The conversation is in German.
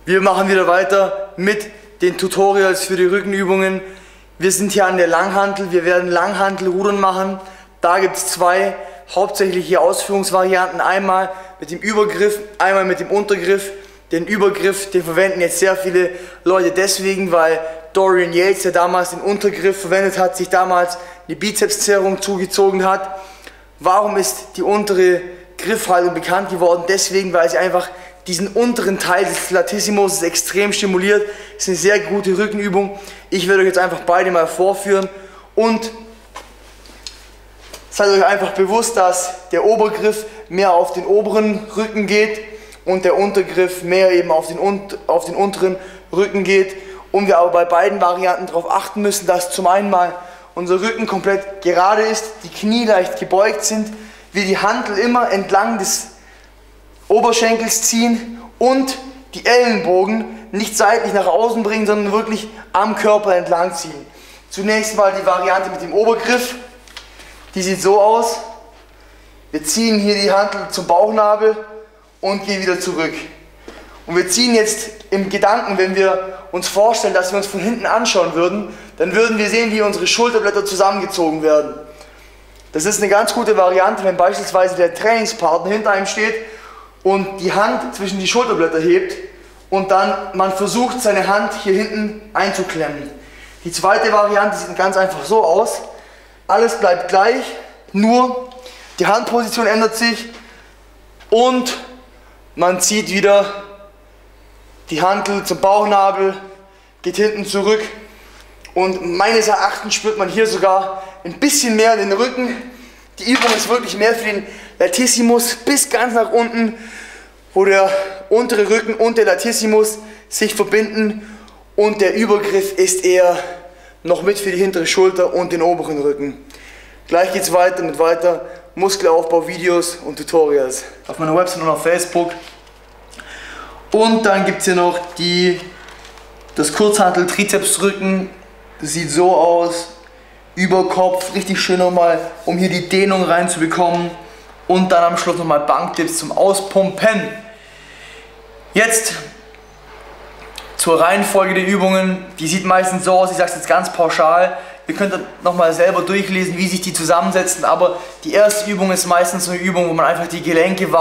Wir machen wieder weiter mit den Tutorials für die Rückenübungen. Wir sind hier an der Langhantel. Wir werden Langhantelrudern machen. Da gibt es zwei hauptsächliche Ausführungsvarianten. Einmal mit dem Übergriff, einmal mit dem Untergriff. Den Übergriff, den verwenden jetzt sehr viele Leute deswegen, weil Dorian Yates, der damals den Untergriff verwendet hat, sich damals eine Bizepszerrung zugezogen hat. Warum ist die untere Griffhaltung bekannt geworden? Deswegen, weil sie einfach diesen unteren Teil des Latissimus extrem stimuliert. Das ist eine sehr gute Rückenübung. Ich werde euch jetzt einfach beide mal vorführen und seid euch einfach bewusst, dass der Obergriff mehr auf den oberen Rücken geht und der Untergriff mehr eben auf den unteren Rücken geht. Und wir aber bei beiden Varianten darauf achten müssen, dass zum einen mal unser Rücken komplett gerade ist, die Knie leicht gebeugt sind, wir die Hantel immer entlang des Oberschenkels ziehen und die Ellenbogen nicht seitlich nach außen bringen, sondern wirklich am Körper entlang ziehen. Zunächst mal die Variante mit dem Obergriff. Die sieht so aus. Wir ziehen hier die Hantel zum Bauchnabel und gehen wieder zurück. Und wir ziehen jetzt im Gedanken, wenn wir uns vorstellen, dass wir uns von hinten anschauen würden, dann würden wir sehen, wie unsere Schulterblätter zusammengezogen werden. Das ist eine ganz gute Variante, wenn beispielsweise der Trainingspartner hinter einem steht und die Hand zwischen die Schulterblätter hebt und dann man versucht, seine Hand hier hinten einzuklemmen. Die zweite Variante sieht ganz einfach so aus. Alles bleibt gleich, nur die Handposition ändert sich und man zieht wieder die Hantel zum Bauchnabel, geht hinten zurück und meines Erachtens spürt man hier sogar ein bisschen mehr den Rücken. Die Übung ist wirklich mehr für den Latissimus bis ganz nach unten, wo der untere Rücken und der Latissimus sich verbinden und der Übergriff ist eher noch mit für die hintere Schulter und den oberen Rücken. Gleich geht es weiter mit weiter Muskelaufbau-Videos und Tutorials auf meiner Website und auf Facebook. Und dann gibt es hier noch das Kurzhantel-Trizepsdrücken. Das sieht so aus. Überkopf, richtig schön nochmal, um hier die Dehnung reinzubekommen. Und dann am Schluss nochmal Bankdips zum Auspumpen. Jetzt zur Reihenfolge der Übungen. Die sieht meistens so aus, ich sage es jetzt ganz pauschal. Ihr könnt nochmal selber durchlesen, wie sich die zusammensetzen. Aber die erste Übung ist meistens eine Übung, wo man einfach die Gelenke